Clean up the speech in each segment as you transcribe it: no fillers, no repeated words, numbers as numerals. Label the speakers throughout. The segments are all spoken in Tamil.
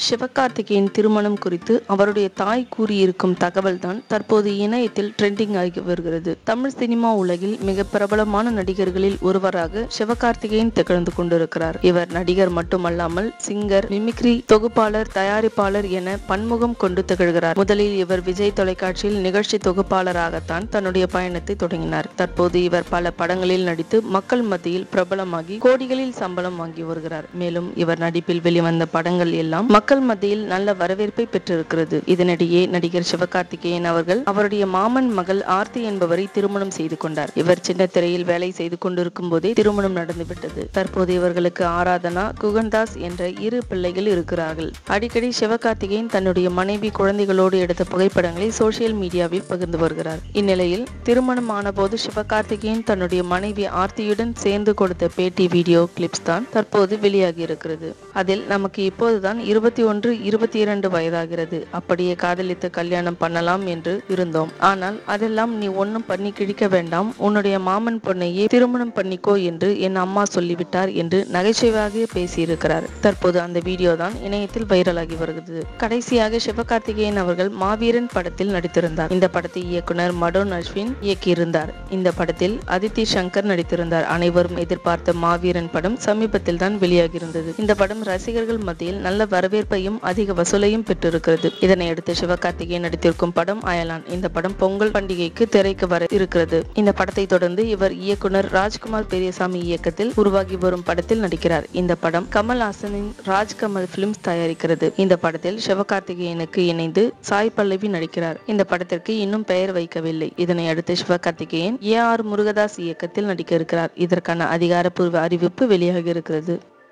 Speaker 1: சிவகார்த்திகேயன் திருமணம் குறித்து அவருடைய தாய் கூறியிருக்கும் தகவல் தான் தற்போது இணையத்தில் ட்ரெண்டிங் ஆகி வருகிறது. தமிழ் சினிமா உலகில் மிக பிரபலமான நடிகர்களில் ஒருவராக சிவகார்த்திகேயன் திகழ்ந்து கொண்டிருக்கிறார். இவர் நடிகர் மட்டுமல்லாமல் சிங்கர், மிமிக்ரி, தொகுப்பாளர், தயாரிப்பாளர் என பன்முகம் கொண்டு திகழ்கிறார். முதலில் இவர் விஜய் தொலைக்காட்சியில் நிகழ்ச்சி தொகுப்பாளராகத்தான் தன்னுடைய பயணத்தை தொடங்கினார். தற்போது இவர் பல படங்களில் நடித்து மக்கள் மத்தியில் பிரபலமாகி கோடிகளில் சம்பளம் வாங்கி வருகிறார். மேலும் இவர் நடிப்பில் வெளிவந்த படங்கள் எல்லாம் மக்கள் மத்தியில் நல்ல வரவேற்பை பெற்றிருக்கிறது. இதனிடையே நடிகர் சிவகார்த்திகேயன் அவர்கள் அவருடைய மாமன் மகள் ஆர்த்தி என்பவரை திருமணம் செய்து கொண்டார். இவர் சின்ன திரையில் வேலை செய்து கொண்டிருக்கும் போதே திருமணம் நடந்துவிட்டது. தற்போது இவர்களுக்கு ஆராதனா, குகன்தாஸ் என்ற 2 பிள்ளைகள் இருக்கிறார்கள். அடிக்கடி சிவகார்த்திகேயன் தன்னுடைய மனைவி, குழந்தைகளோடு எடுத்த புகைப்படங்களை சோசியல் மீடியாவில் பகிர்ந்து வருகிறார். இந்நிலையில் திருமணம் ஆன போது சிவகார்த்திகேயன் தன்னுடைய மனைவி ஆர்த்தியுடன் சேர்ந்து கொடுத்த பேட்டி வீடியோ கிளிப்ஸ் தான் தற்போது வெளியாகி இருக்கிறது. அதில் நமக்கு இப்போதுதான் 21, 22 வயதாகிறது. அப்படியே காதலித்து கல்யாணம் பண்ணலாம் என்று இருந்தோம். ஆனால் அதெல்லாம் நீ ஒன்னும் பண்ணி கிழிக்க வேண்டாம், உன்னுடைய மாமன் பொண்ணையே திருமணம் பண்ணிக்கோ என்று என் அம்மா சொல்லிவிட்டார் என்று நகைச்சுவையாக பேசியிருக்கிறார். தற்போது அந்த வீடியோ தான் இணையத்தில் வைரலாகி வருகிறது. கடைசியாக சிவகார்த்திகேயன் அவர்கள் மாவீரன் படத்தில் நடித்திருந்தார். இந்த படத்தை இயக்குனர் மடோன் அஸ்வின் இயக்கியிருந்தார். இந்த படத்தில் அதித்தி சங்கர் நடித்திருந்தார். அனைவரும் எதிர்பார்த்த மாவீரன் படம் சமீபத்தில் தான் வெளியாகியிருந்தது. இந்த படம் ரசிகர்கள் மத்தியில் நல்ல வரவேற்பையும் அதிக வசூலையும் பெற்றிருக்கிறது. இதனையடுத்து சிவகார்த்திகேயன் நடித்திருக்கும் படம் அயலான். இந்த படம் பொங்கல் பண்டிகைக்கு திரைக்கு வர இருக்கிறது. இந்த படத்தை தொடர்ந்து இவர் இயக்குனர் ராஜ்குமார் பெரியசாமி இயக்கத்தில் உருவாகி வரும் படத்தில் நடிக்கிறார். இந்த படம் கமல்ஹாசனின் ராஜ்கமல் பிலிம்ஸ் தயாரிக்கிறது. இந்த படத்தில் சிவகார்த்திகேயனுக்கு இணைந்து சாய் பல்லவி நடிக்கிறார். இந்த படத்திற்கு இன்னும் பெயர் வைக்கவில்லை. இதனை அடுத்து சிவகார்த்திகேயன் AR முருகதாஸ் இயக்கத்தில் நடிக்க இருக்கிறார். இதற்கான அதிகாரப்பூர்வ அறிவிப்பு வெளியாகி இருக்கிறது.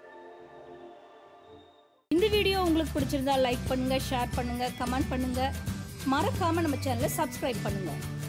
Speaker 2: இந்த வீடியோ உங்களுக்கு பிடிச்சிருந்தா லைக் பண்ணுங்க, ஷேர் பண்ணுங்க, கமெண்ட் பண்ணுங்க. மறக்காம நம்ம சேனலை சப்ஸ்கிரைப் பண்ணுங்க.